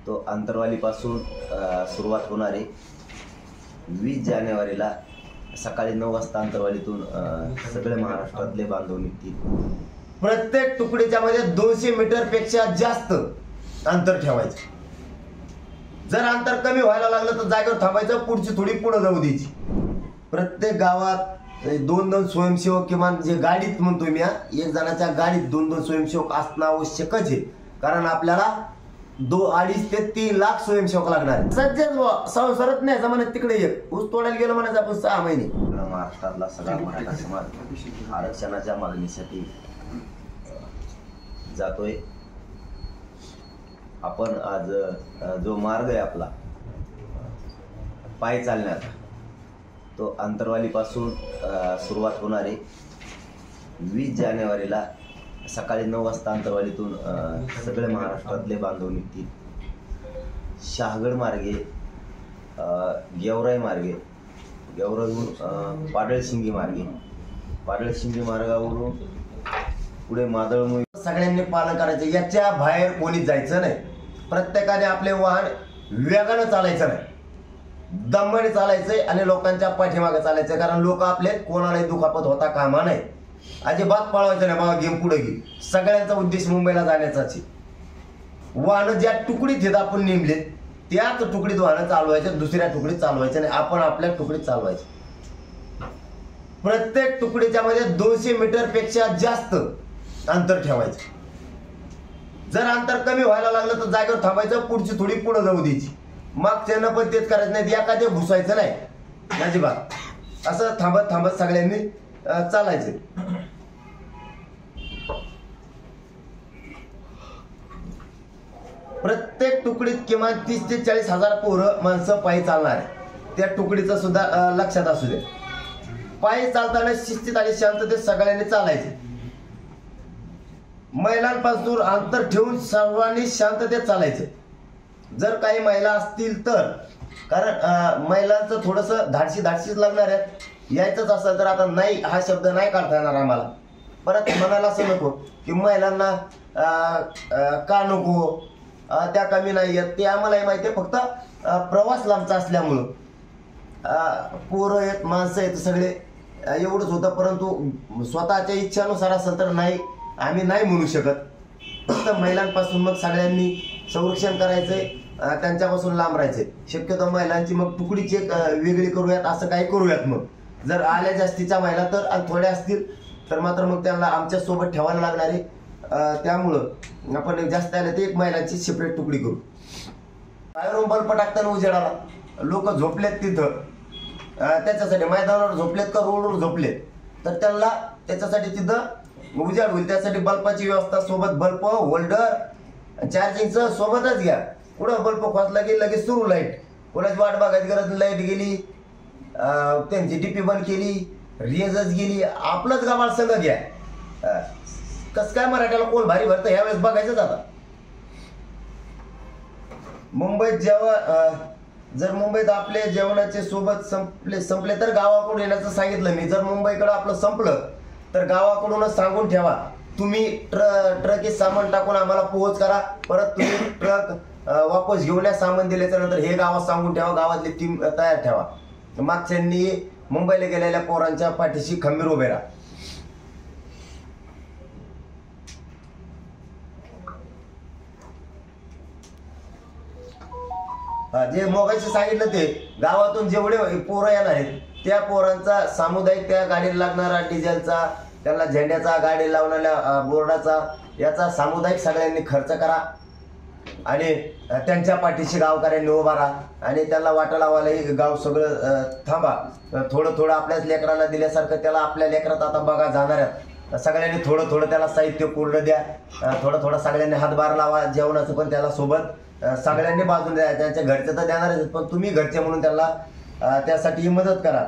तो आंतरवालीपासून सुरुवात होणार आहे। 20 जानेवारीला सकाळी 9 वाजता आंतरवालीतून सगळे महाराष्ट्रातले बांधव निघतील। प्रत्येक तुकडीच्या मध्ये 200 मीटर पेक्षा जास्त अंतर ठेवायचं। जर अंतर कमी व्हायला लागलं तर जागेवर थांबायचं, पुढची थोडी पुढे जाऊ द्यायची। प्रत्येक गावात 2-2 स्वयंसेवक किमान, जे गाडीत म्हणतोय मी, एक जणाच्या गाडीत 2-2 स्वयंसेवक असणं आवश्यकच आहे, कारण आपल्याला 2.5 ते 3 लाख स्वयंसेवक लागणार आहे। सध्या संसारात नाही जमान्यात तिकडे एक ऊस तोडायला गेलं म्हणायचं आपण 6 महिने। महाराष्ट्रातला सगळा मराठा समाज आरक्षणाच्या मागणीसाठी जातोय। आपण आज जो मार्ग आहे आपला पायी चालण्याचा, तो आंतरवालीपासून सुरुवात होणार आहे। 20 जानेवारीला सकाळी 9 वाजता आंतरवालीतून सगळे महाराष्ट्रातले बांधव निघतील। शहागड मार्गे, गेवराई मार्गे, गेवराईहून पाडळशिंगी मार्गे, पाडळशिंगी मार्गावरून पुढे मादळमुई, सगळ्यांनी पालन करायचं। याच्या बाहेर कोणी जायचं नाही। प्रत्येकाने आपले वाहन वेगानं चालायचं नाही, दमाने चालायचंय आणि लोकांच्या पाठीमागे चालायचं, कारण लोक आपले कोणालाही दुखापत होता कामा नाही। अजिबात पळवायचं नाही, मागे गेम पुढे घे। सगळ्यांचा उद्देश मुंबईला जाण्याचाच आहे। वाहन ज्या तुकडीत येत आपण नेमले त्याच तुकडीत वाहन चालवायचे, दुसऱ्या तुकडीत चालवायचे नाही, आपण आपल्या तुकडीत चालवायचे। प्रत्येक तुकडीच्या मध्ये 200 मीटर पेक्षा जास्त अंतर ठेवायचं। जर अंतर कमी व्हायला लागलं तर जागेवर थांबायचं, पुढची थोडी पुढे जाऊ द्यायची। मागच्यानं पण तेच करायचं नाही, एखादे घुसायचं नाही अजिबात। असं थांबत थांबत सगळ्यांनी चालायचं। प्रत्येक तुकडीत किमान 30 ते 40 हजार पोरं माणसं पायी चालणार आहे। त्या तुकडीचं सुद्धा लक्षात असू दे। पायी चालताना शिस्तीत आणि शांततेत सगळ्यांनी चालायचे। महिलांपासून अंतर ठेवून सर्वांनी शांततेत चालायचे। जर काही महिला असतील तर, कारण महिलांचं थोडस धाडशीच लागणार आहे। यायचंच असेल तर आता नाही हा शब्द नाही काढता येणार आम्हाला। परत म्हणायला असं नको की महिलांना का नको, त्या कमी नाही आहेत, ते आम्हालाही माहिती आहे। फक्त प्रवास लांबचा असल्यामुळं पोरं आहेत, माणसं आहेत, सगळे एवढंच होतं। परंतु स्वतःच्या इच्छानुसार असेल तर नाही, आम्ही नाही म्हणू शकत। फक्त महिलांपासून मग सगळ्यांनी संरक्षण करायचंय, त्यांच्यापासून लांब राहायचंय। शक्यतो महिलांची मग तुकडीची एक वेगळी करूयात, असं काही करूयात। मग जर आल्या जास्तीच्या महिला तर, आणि थोड्या असतील तर मात्र मग त्यांना आमच्या सोबत ठेवायला लागणार आहे। त्यामुळं आपण जास्त आले तर एक महिलांची सेपरेट तुकडी करू। बाहेरून बल्ब टाकताना उजेडाला लोक झोपलेत तिथं, त्याच्यासाठी मैदानावर झोपलेत का रोडवर झोपलेत, तर त्यांना त्याच्यासाठी तिथं उजेड होईल, त्यासाठी बल्बाची व्यवस्था सोबत, बल्ब होल्डर चार्जिंगचं सोबतच घ्या। पुढं बल्ब खोसला की लगेच सुरू लाईट, कोणाची वाट बघायची गरज, लाईट गेली, त्यांची टीपी बंद केली, रेजच गेली, आपलंच गावाला संघ घ्या। कस काय मराठ्याला कोण भारी भरतं ह्यावेळेस बघायचंच। आता मुंबईत जेव्हा जर मुंबईत आपले जेवणाचे सोबत संपले तर गावाकडून येण्याचं सांगितलं मी। जर मुंबईकडे आपलं संपलं तर गावाकडूनच सांगून ठेवा, तुम्ही ट्रकीत सामान टाकून आम्हाला पोहोच करा, परत तुम्ही ट्रक वापस घेऊन या सामान दिल्याच्या नंतर हे गावात सांगून ठेवा, गावातली टीम तयार ठेवा। मागच्यांनी मुंबईला गेलेल्या पोरांच्या पाठीशी खंबीर उभे राहा। जे मोगायचे सांगितलं ते गावातून जेवढे पोरं येणार आहेत त्या पोरांचा सामुदायिक, त्या गाडीला लागणारा डिझेलचा, त्याला झेंड्याचा, गाडी लावणाऱ्या बोर्डाचा, याचा सामुदायिक सगळ्यांनी खर्च करा आणि त्यांच्या पाठीशी गावकऱ्यांनी उभा राहा आणि त्याला वाटा लावायला गाव सगळं थांबा। थोडं थोडं आपल्याच लेकरांना दिल्यासारखं त्याला आपल्या लेकरात आता बघा जाणाऱ्या सगळ्यांनी थोडं थोडं त्याला साहित्य पूर्ण द्या, थोडं थोडं सगळ्यांनी हातभार लावा। जेवणाचं पण त्याला सोबत सगळ्यांनी बाजून द्या, त्यांच्या घरचे तर देणारच, पण तुम्ही घरचे म्हणून त्याला त्यासाठी मदत करा।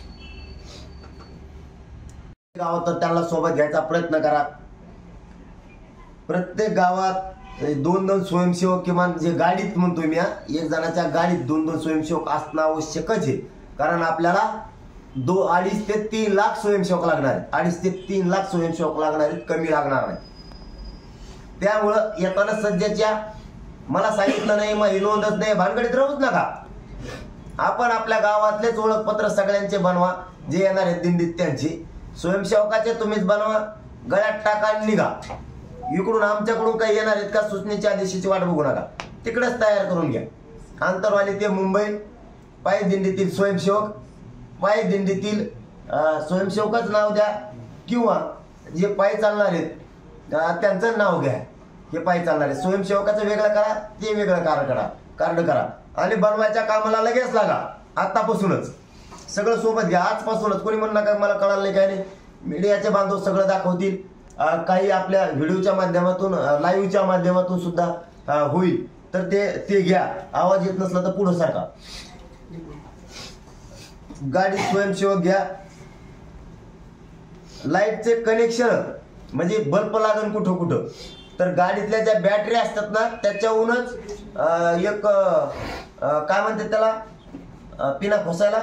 गावात तर त्यांना सोबत घ्यायचा प्रयत्न करा। प्रत्येक गावात 2-2 स्वयंसेवक किमान, जे गाडीत म्हणतोय मी, एक जणाच्या गाडीत 2-2 स्वयंसेवक असणं आवश्यकच आहे, कारण आपल्याला 2.5 ते 3 लाख स्वयंसेवक लागणार आहेत। 2.5 ते 3 लाख स्वयंसेवक लागणार आहेत, कमी लागणार नाही। त्यामुळं येताना सध्याच्या मला सांगितलं नाही, मग ही नोंदच नाही, भानगडीत राहूच नका. आपण आपल्या गावातलेच ओळखपत्र सगळ्यांचे बनवा, जे येणार आहेत दिंडीत त्यांची. स्वयंसेवकाचे तुम्हीच बनवा, गळ्यात टाका आणि निघा. इकडून आमच्याकडून काही येणार आहेत का सूचनेच्या आदेशाची वाट बघू नका, तिकडेच तयार करून घ्या. आंतरवाली ते मुंबई, पायी दिंडीतील स्वयंसेवक, पायी दिंडीतील स्वयंसेवकच नाव द्या, किंवा जे पायी चालणार आहेत त्यांचं नाव घ्या. हे पायी चालणार आहे, स्वयंसेवकाचं वेगळं करा, ते वेगळं कार्ड करा आणि बनवायच्या कामाला लगेच लागा. आतापासूनच सगळं सोबत घ्या, आजपासूनच. कोणी म्हणणार का मला कळालं नाही काय नाही, मीडियाचे बांधव सगळं दाखवतील. काही आपल्या व्हिडिओच्या माध्यमातून, लाईव्हच्या माध्यमातून सुद्धा होईल, तर ते घ्या. आवाज येत नसला तर पुढं सारखा. गाडी स्वयंसेवक घ्या. लाईटचे कनेक्शन म्हणजे बल्ब लागेल कुठं कुठं, तर गाडीतल्या ज्या बॅटरी असतात ना त्याच्याहूनच एक काय म्हणते त्याला, पिना खोसायला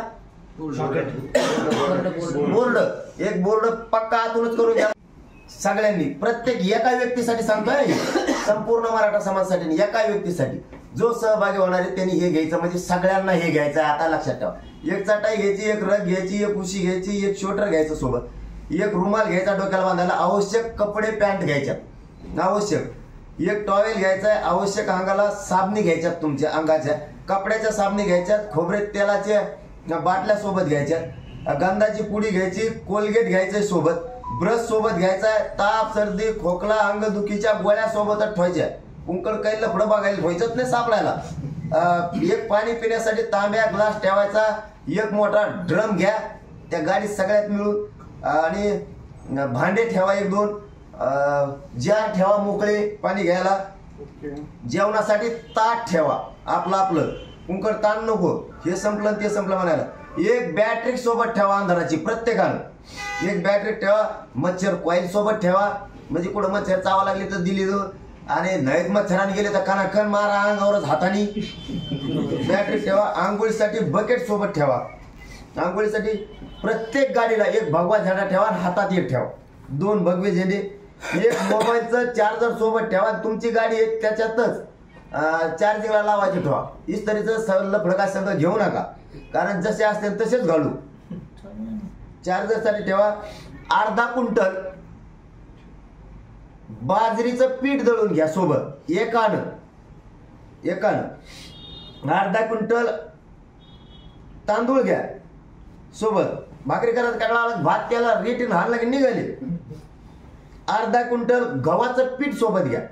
बोर्ड, एक बोर्ड पक्का आतूनच करून घ्या सगळ्यांनी. प्रत्येक एका व्यक्तीसाठी सांगतोय, संपूर्ण मराठा समाजासाठी, एका व्यक्तीसाठी जो सहभागी होणार आहे त्यांनी हे घ्यायचं, म्हणजे सगळ्यांना हे घ्यायचं. आता लक्षात ठेवा, एक चटाई घ्यायची, एक रग घ्यायची, एक उशी घ्यायची, एक स्वेटर घ्यायचं सोबत, एक रुमाल घ्यायचा डोक्याला बांधायला, आवश्यक कपडे पॅन्ट घ्यायच्या आवश्यक, एक टॉवेल घ्यायचा आहे आवश्यक, अंगाला साबणी घ्यायच्यात, तुमच्या अंगाच्या कपड्याच्या साबणी घ्यायच्यात, खोबरे तेलाच्या बाटल्या सोबत घ्यायच्यात, गंधाची पुडी घ्यायची, कोलगेट घ्यायचंय सोबत, ब्रश सोबत घ्यायचा, ताप सर्दी खोकला अंगदुखीच्या गोळ्या सोबतच ठेवायच्या. कुंकड काही लफडं बघायला ठेवायचंच नाही सापडायला. एक पाणी पिण्यासाठी तांब्या ग्लास ठेवायचा, एक मोठा ड्रम घ्या त्या गाडीत सगळ्यात मिळून, आणि भांडे ठेवा, एक दोन जार ठेवा मोकळे पाणी घ्यायला. जेवणासाठी ताट ठेवा आपलं, कुंकड ताण नको, हे संपलं ते संपलं म्हणायला. एक बॅटरी सोबत ठेवा अंधाराची, प्रत्येकानं एक बॅटरी ठेवा. मच्छर कॉईल सोबत ठेवा, म्हणजे कुठं मच्छर चावा लागली तर दिली दो, आणि नाहीत मच्छराने गेले तर कणाकण मारा अंगावरच हाताने. बॅटरी ठेवा. आंघोळीसाठी बकेट सोबत ठेवा. आंघोळीसाठी प्रत्येक गाडीला एक भगवा झेंडा ठेवा, हातात एक ठेवा, 2 भगवे झेंडे, एक मोबाईलचं चार्जर सोबत ठेवा. तुमची गाडी आहे त्याच्यातच चार्जिंगला लावायची ठेवा. इस्त्रीचं लफडं सगळं घेऊ नका, कारण जसे असतील तसेच घालू. चार्जरसाठी ठेवा. अर्धा क्विंटल बाजरीचं पीठ दळून घ्या सोबत, एकानं. अर्धा क्विंटल तांदूळ घ्या सोबत, भाकरी करत काढला, भात केला, रेटीन हारला की निघाले. अर्धा क्विंटल गव्हाचं पीठ सोबत घ्या.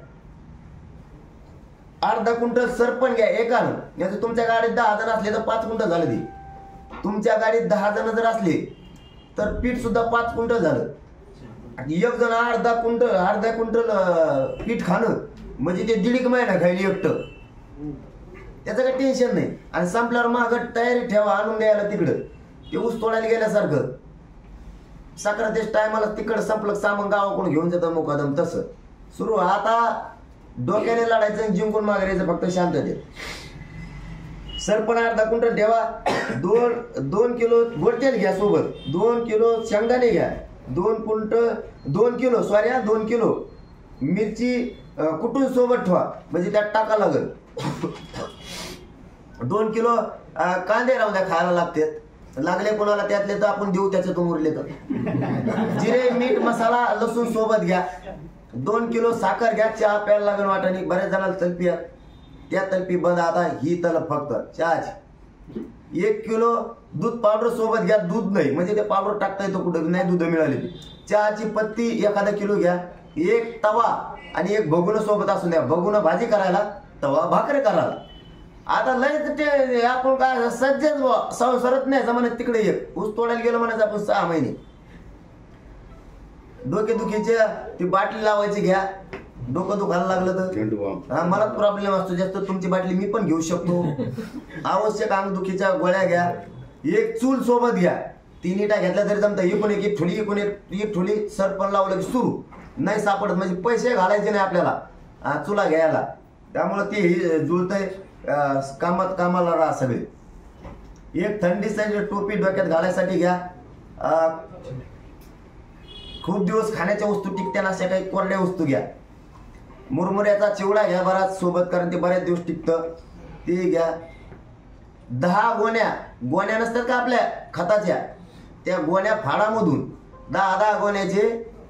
अर्धा क्विंटल सरपण घ्या एकानं. याचं तुमच्या गाडीत 10 जण असले तर 5 क्विंटल झालं. ते तुमच्या गाडीत 10 जण जर असले तर पीठ सुद्धा 5 क्विंटल झालं. एक जण अर्धा क्विंटल पीठ खाणं म्हणजे ते 1.5 महिना खायला एकटं, त्याचं काही टेन्शन नाही. आणि संपल्यावर महागड तयारी ठेवा, आणून द्यायला तिकडं. ते ऊस तोडायला गेल्यासारखं साखरातेच टायमाला तिकडं संपलं सामान गावाकडून घेऊन जातं मुकादम. तसं सुरू. आता डोक्याने लढायचं, जिंकून मागायचं फक्त शांततेत. सरपण अर्धा क्विंटल ठेवा. 2 किलो गोड तेल घ्या सोबत, 2 किलो शेंगदाणे घ्या, 2 किलो मिरची कुटून सोबत ठेवा, म्हणजे त्यात टाका लागल. 2 किलो कांदे राहू द्या, खायला लागतात. लागले कोणाला त्यातले तर आपण देऊ, त्याच्यातून उरले तर. जिरे मीठ मसाला लसूण सोबत घ्या. 2 किलो साखर घ्या. चहा प्यायला लागेल वाटाणे, बऱ्याच जणांना तलपी आहे, त्या तलपी बंद. आता ही तलप फक्त चहाची. 1 किलो दूध पावडर सोबत घ्या. दूध नाही म्हणजे ते पावडर टाकता येतो कुठं नाही दूध मिळाले. चहाची पत्ती 1 किलो घ्या. 1 तवा आणि 1 भगुनं सोबत असून द्या. भगुनं भाजी करायला, तवा भाकरी करायला. आता लय ते आपण काय सज्जच संसारत नाही जमान्यात. तिकडे एक ऊस तोडायला गेलो म्हणायचं आपण 6 महिने. डोकेदुखीचे ती बाटली लावायची घ्या, डोकं दुखायला लागलं तर. हा, मला प्रॉब्लेम असतो जास्त, तुमची बाटली मी पण घेऊ शकतो. आवश्यक अंगदुखीच्या गोळ्या घ्या. 1 चूल सोबत घ्या. 3 इटा घेतल्या तरी जमतं. एकूण एक ठोली, एकूण एक ठोली. सरपण लावलं की सुरू. नाही सापडत म्हणजे पैसे घालायचे नाही आपल्याला चुला घ्यायला. त्यामुळे ते जुळतंय. कामाला राहा सगळे. 1 थंडीसाठी टोपी डोक्यात घालायसाठी घ्या. खूप दिवस खाण्याच्या वस्तू टिकत्या अशा काही कोरड्या वस्तू घ्या. मुरमुऱ्याचा चिवडा घ्या बराच सोबत, कारण ते बऱ्याच दिवस टिकतं. ते घ्या. 10 गोण्या नसतात का आपल्या खताच्या, त्या गोण्या फाडामधून 10 गोण्याचे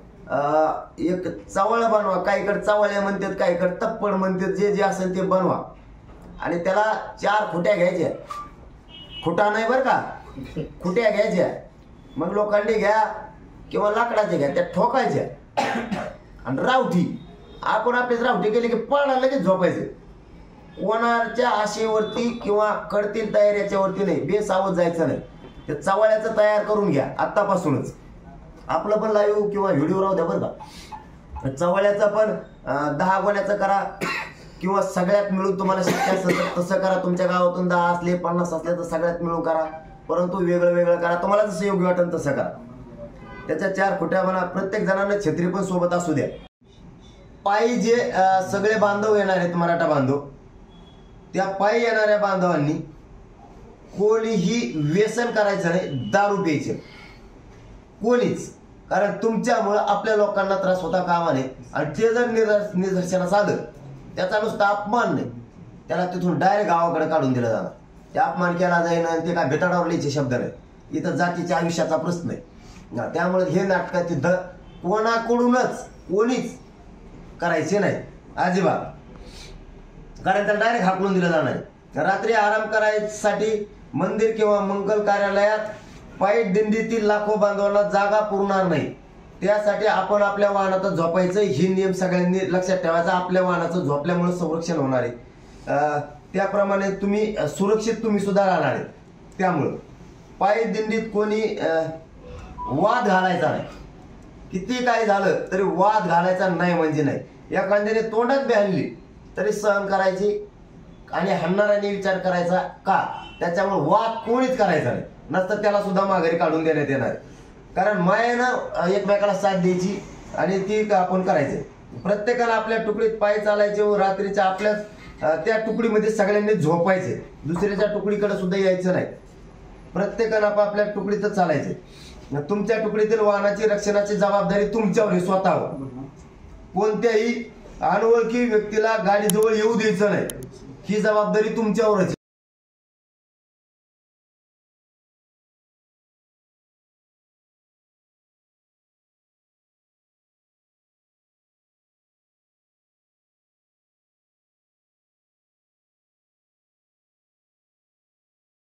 एक चवळ बनवा. काहीकडे चवळ्या म्हणतात, काहीकडे तप्पड म्हणतात, जे जे असेल ते बनवा. आणि त्याला 4 खुट्या घ्यायच्या. खुटा नाही बरं का, खुट्या घ्यायच्या. मग लोखंडी घ्या किंवा लाकडाच्या घ्या, त्या ठोकायच्या. आणि रावठी, आपण आपलीच रावठी केली की पाळा लगेच झोपायचं. कोणाच्या आशेवरती किंवा कडतील तयार याच्यावरती नाही, बेसावत जायचं नाही. ते चवळ्याचं तयार करून घ्या आत्तापासूनच. आपलं पण लाईव्ह किंवा व्हिडिओ राहू द्या बरं का. चवळ्याचं पण 10 गोण्याचं करा, किंवा सगळ्यात मिळून तुम्हाला शक्य असेल तर तसं करा. तुमच्या गावातून 10 असले 50 असले तर सगळ्यात मिळून करा, परंतु वेगळं वेगळं करा. तुम्हाला जसं योग्य वाटेल तसं करा. त्याच्या 4 खुट्या म्हणा. प्रत्येक जणांना छत्री पण सोबत असू द्या. पायी जे सगळे बांधव येणार आहेत, मराठा बांधव, त्या पायी येणाऱ्या बांधवांनी कोणीही व्यसन करायचं नाही, दारू प्यायचं कोणीच. कारण तुमच्यामुळं आपल्या लोकांना त्रास होता कामा नये. आणि ते जर निदर्शनास आलं, त्याचा नुसता अपमान नाही, त्याला तिथून डायरेक्ट गावाकडे काढून दिलं जाणार. ते अपमान केला जाईल आणि ते काय बेताडावर लिहायचे शब्द नाही. इथं जातीच्या आयुष्याचा प्रश्न आहे. त्यामुळे हे नाटक तिथं कोणाकडूनच कोणीच करायचे नाही अजिबात, कारण त्याला डायरेक्ट हाकलून दिलं जाणार. रात्री आराम करायसाठी मंदिर किंवा मंगल कार्यालयात पायी दिंडीतील लाखो बांधवांना जागा पुरणार नाही. त्यासाठी आपण आपल्या वाहनातच झोपायचं. ही नियम सगळ्यांनी लक्षात ठेवायचा. आपल्या वाहनाचं झोपल्यामुळे संरक्षण होणार आहे. त्याप्रमाणे तुम्ही सुरक्षित तुम्ही सुद्धा राहणार आहे. त्यामुळं पायी दिंडीत कोणी वाद घालायचा नाही. किती काही झालं तरी वाद घालायचा नाही म्हणजे नाही. एखाद्याने तोंडात बी हल्ली तरी सहन करायची आणि हणणाऱ्याने विचार करायचा का, त्याच्यामुळे वाद कोणीच करायचा नाही. नसतं त्याला सुद्धा माघारी काढून देण्यात येणार. कारण मायेनं एकमेकाला साथ द्यायची आणि ती आपण करायचं. प्रत्येकाला आपल्या तुकडीत पायी चालायचे व रात्रीच्या आपल्या त्या तुकडीमध्ये सगळ्यांनी झोपायचे. दुसऱ्याच्या तुकडीकडे सुद्धा यायचं नाही. प्रत्येकानं आपापल्या तुकडीतच चालायचे. तुमच्या तुकडीतील वाहनाची रक्षणाची जबाबदारी तुमच्यावर आहे स्वतःवर. कोणत्याही अनोळखी व्यक्तीला गाडीजवळ येऊ द्यायचं नाही, ही जबाबदारी तुमच्यावरच.